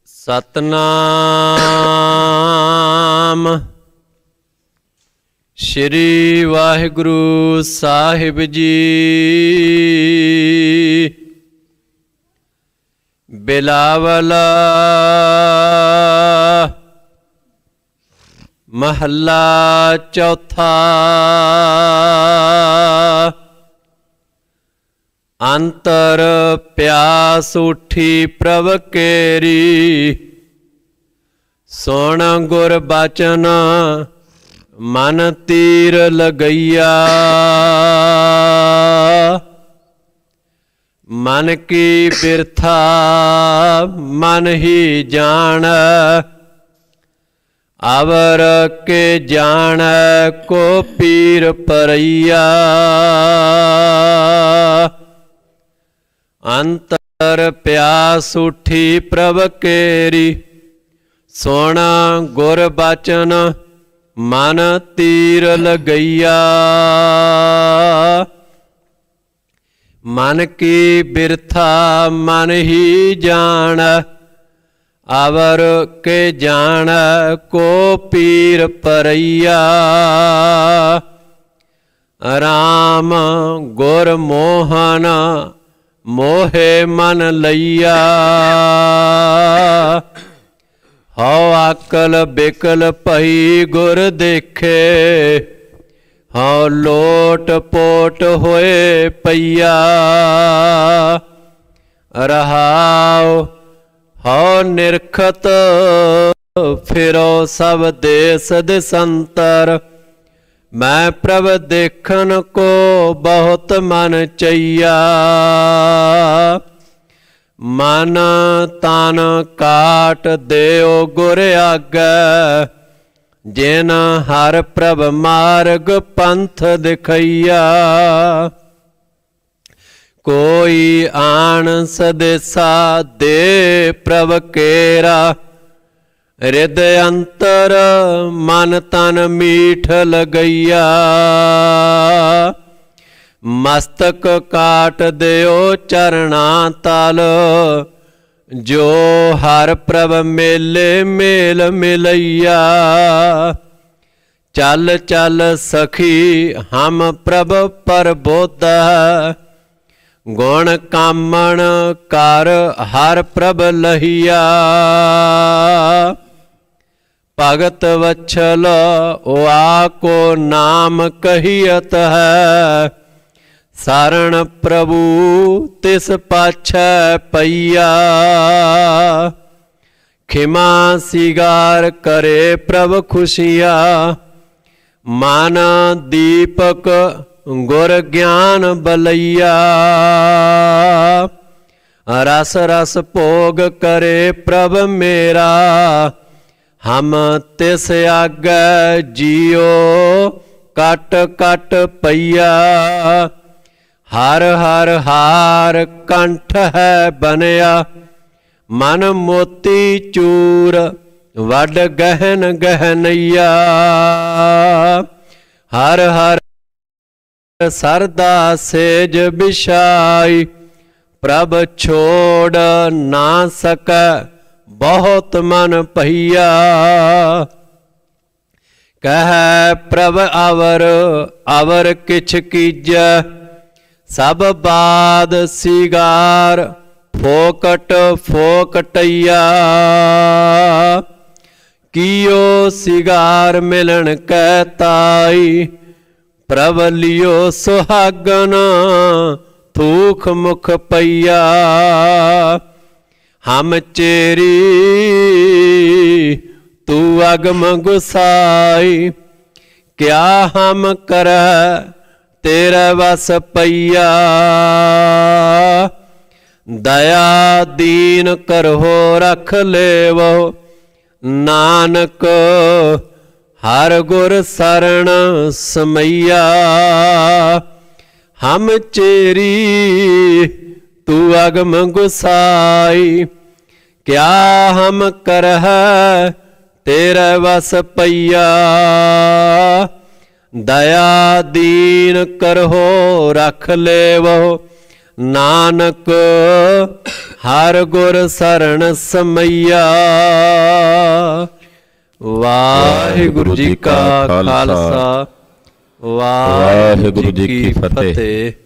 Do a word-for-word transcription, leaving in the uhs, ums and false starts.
ਸਤਨਾਮ ਸ਼੍ਰੀ ਵਾਹਿਗੁਰੂ ਸਾਹਿਬ ਜੀ। ਬਿਲਾਵਲ ਮਹੱਲਾ ਚੌਥਾ। ਅੰਤਰ ਪਿਆਸ ਉੱਠੀ ਪ੍ਰਭ ਕੇਰੀ, ਸੁਣ ਗੁਰ ਬਚਨ ਮਨ ਤੀਰ ਲਗਈਆ। ਮਨ ਕੀ ਬਿਰਥਾ ਮਨ ਹੀ ਜਾਣ, ਅਵਰ ਕੇ ਜਾਣ ਕੋ ਪੀਰ ਪਰਈਆ। ਅੰਤਰ ਪਿਆਸ ਉੱਠੀ ਪ੍ਰਭ ਕੇਰੀ, ਸੁਣ ਗੁਰ ਬਚਨ ਮਨ ਤੀਰ ਲਗਈਆ। ਮਨ ਕੀ ਬਿਰਥਾ ਮਨ ਹੀ ਜਾਣ, ਅਵਰ ਕੇ ਜਾਣ ਕੋ ਪੀਰ ਪਰਈਆ। ਰਾਮ ਗੁਰ ਮੋਹਨ ਮੋਹੇ ਮਨ ਲਈਆ। ਹਉ ਆਕਲ ਬਿਕਲ ਭਈ ਗੁਰ ਦੇਖੇ, ਹਉ ਲੋਟ ਪੋਟ ਹੋਏ ਪਈਆ। ਰਹਾਉ ਹਉ ਨਿਰਖਤ ਫਿਰੋ ਸਭ ਦੇਸ ਦਿਸੰਤਰ, ਮੈਂ ਪ੍ਰਭ ਦੇਖਨ ਕੋ ਬਹੁਤ ਮਨ ਚਈਆ। ਮਨ ਤਨ ਕਾਟ ਦਿਓ ਗੁਰ ਆਗੈ, ਜਿਨ ਹਰ ਪ੍ਰਭ ਮਾਰਗ ਪੰਥ ਦਿਖਈਆ। ਕੋਈ ਆਣ ਸਦੇਸਾ ਦੇ ਪ੍ਰਭ ਕੇਰਾ, ਰਿਦ ਅੰਤਰ ਮਨ ਤਨ ਮੀਠ ਲਗਈਆ। ਮਸਤਕ ਕਾਟ ਦਿਓ ਚਰਣਾ ਤਲ, ਜੋ ਹਰ ਪ੍ਰਭ ਮੇਲੇ ਮੇਲ ਮਿਲਈਆ। ਚੱਲ ਚੱਲ ਸਖੀ ਹਮ ਪ੍ਰਭ ਪਰਬੋਧੈ, ਗੁਣ ਕਾਮਣ ਕਰ ਹਰ ਪ੍ਰਭ ਲਹੀਆ। ਭਗਤ ਵਛਲ ਵਾ ਕੋ ਨਾਮ ਕਹੀਅਤ ਹੈ, ਸਰਣ ਪ੍ਰਭੂ ਤਿਸ ਪਾਛੈ ਪਈਆ। ਖਿਮਾ ਸਿਗਾਰ ਕਰੇ ਪ੍ਰਭ ਖੁਸ਼ੀਆ, ਮਨ ਦੀਪਕ ਗੁਰ ਗਿਆਨ ਬਲਈਆ। ਰਸ ਰਸ ਭੋਗ ਕਰੇ ਪ੍ਰਭ ਮੇਰਾ, ਹਮ ਤਿਸ ਆਗੈ ਜੀਉ ਕਟ ਕਟ ਪਈਆ। ਹਰ ਹਰ ਹਾਰ ਕੰਠ ਹੈ ਬਨਿਆ, ਮਨ ਮੋਤੀ ਚੂਰ ਵੱਡ ਗਹਿਨ ਗਹਿਨਈਆ। ਹਰ ਹਰ ਸਰਦਾ ਸੇਜ ਬਿਛਾਈ, ਪ੍ਰਭ ਛੋੜ ਨਾ ਸਕੈ ਬਹੁਤ ਮਨ ਪਈਆ। ਕਹਿ ਪ੍ਰਭ ਅਵਰ ਅਵਰ ਕਿਛ ਕੀਜੈ, ਸਭ ਬਾਦ ਸਿਗਾਰ ਫੋਕਟ ਫੋਕਟਈਆ। ਕੀਓ ਸਿਗਾਰ ਮਿਲਣ ਕੈ ਤਾਈ, ਪ੍ਰਭ ਲਿਓ ਸੁਹਾਗਨ ਥੂਖ ਮੁਖ ਪਈਆ। ਹਮ ਚੇਰੀ ਤੂ ਅਗਮ ਗੁਸਾਈ, ਕਿਆ ਹਮ ਕਰੈ ਤੇਰੇ ਵਸ ਪਈਆ। ਦਇਆ ਦੀਨ ਕਰਹੁ ਰਖ ਲੇਵੋ, ਨਾਨਕ ਹਰ ਗੁਰ ਸਰਣ ਸਮਈਆ। ਹਮ ਚੇਰੀ ਤੂ ਅਗਮ ਗੁਸਾਈ, ਕਿਆ ਹਮ ਕਰਹਿ ਤੇਰੇ ਵਸ ਪਈਆ। ਦਇਆ ਦੀਨ ਕਰਹੁ ਰਖ ਲੇਵੋ, ਨਾਨਕ ਹਰ ਗੁਰ ਸਰਣ ਸਮਈਆ। ਵਾਹਿਗੁਰੂ ਜੀ ਕਾ ਖਾਲਸਾ, ਵਾਹਿਗੁਰੂ ਜੀ ਕੀ ਫਤਿਹ।